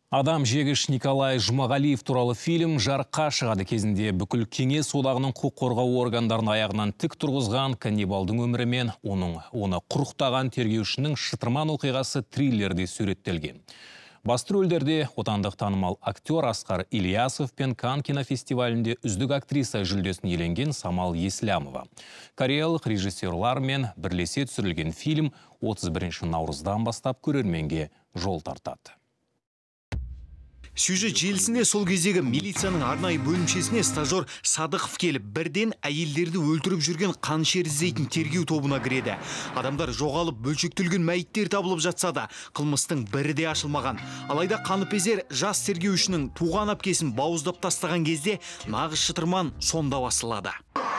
Адам жегіш Николай Жұмағалиев туралы фильм жарыққа шығады. Кезінде бүкіл Кеңес одағының құқық қорғау органдарының аяғынан тік тұрғызған каннибалдың өмірі мен оны құрықтаған тергеушінің шытырман оқиғасы триллерде суреттелген. Басты рөлдерде отандық танымал актер Асқар Ильясов пен Канн кинофестивалінде үздік актриса жүлдесін иеленген Самал Еслямова. Кореялық режиссерлармен бірлесе түсірілген фильм 31 наурыздан бастап көрерменге жол тартады. Сюжет желісінде сол кездегі милицияның арнайы бөлімшесіне стажер Садықов келіп, бірден әйелдерді өлтіріп жүрген қаншер іздейтін тергеу тобына кіреді. Адамдар жоғалып, бөлшектелген мәйіттер табылып жатса да, қылмыстың бірі де ашылмаған. Алайда қаныпезер жас тергеушінің туған әпкесін бауыздап тастаған кезде нағыз шытырман сонда басылады.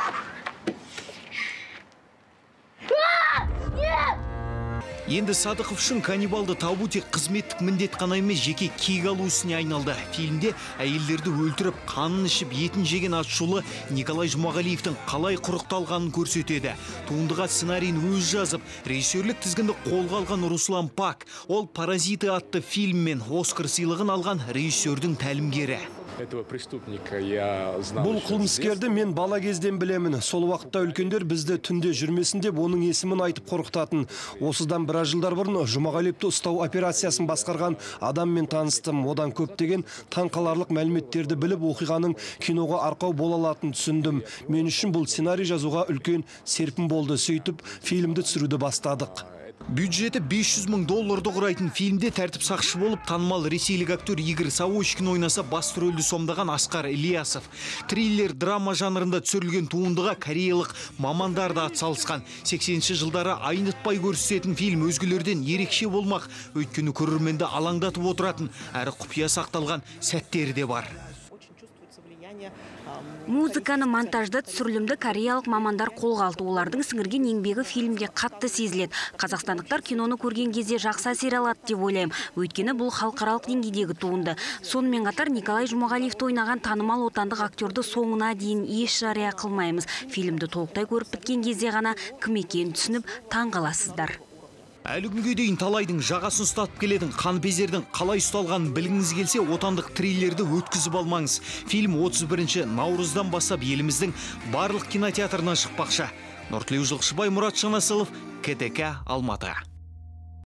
Енді Садықов үшін каннибалды табу тек қызметтік міндет қана емес, жеке кек алу ісіне айналды. Фильмде әйелдерді өлтіріп, қанын ішіп, етін жеген атышулы Николай Жұмағалиевтің қалай құрықталғанын көрсетеді. Туындыға сценарийін өз жазып, режиссерлік тізгінді қолға алған Руслан Пак. Ол «Паразиты» атты фильммен Оскар сыйлығын алған режиссердің тәлімгері. Бұл қылмыскерді мен бала кезден білемін. Сол уақытта үлкендер бізді түнде жүрмесін деп оның есімін айтып қорқытатын. Осыдан біраз жылдар бұрын Жұмағалиевті ұстау операциясын басқарған адаммен таныстым. Одан көптеген таңқаларлық мәліметтерді біліп, оқиғаның киноға арқау бола алатынын түсіндім. Мен үшін бұл сценарий жазуға үлкен серпін болды. Сөйтіп, фильмді түсіруді бастадық. Бюджеті $500 000 құрайтын фильмде тәртіп сақшы болып танымал ресейлік актер Игорь Савочкин ойнаса басты рөлді сомдаған Асқар Ильясов. Триллер драма жанрында түсірілген туындыға кореялық мамандар да атсалысқан. 80-ші жылдары айнытпай көрсететін фильм өзгелерден ерекше болмақ. Өйткені көрерменді алаңдатып отыратын, әрі құпия сақталған сәттері де бар. Музыканы, монтажды, түсірілімді кореялық мамандар қолға алды. Олардың сіңірген еңбегі фильмде қатты сезіледі. Қазақстандықтар киноны көрген кезде жақсы әсер алады деп ойлаймын. Өйткені бұл халықаралық деңгейдегі туынды. Сонымен қатар Николай Жұмағалиевті ойнаған танымал отандық актерді соңына дейін еш жария қылмаймыз. Фильмді толықтай көріп біткен кезде ғана кім екенін түсініп таң қаласыздар. Әлі күнге дейін талайдың жағасын ұстатып келетін қаныпезердің қалай ұсталғанын білгіңіз келсе, отандық триллерді өткізіп алмаңыз. Фильм 31 наурыздан бастап еліміздің барлық кинотеатрынан шықпақшы. Нұртілеу Жылқышыбай, Мұрат Шанасылов, КТК, Алматы.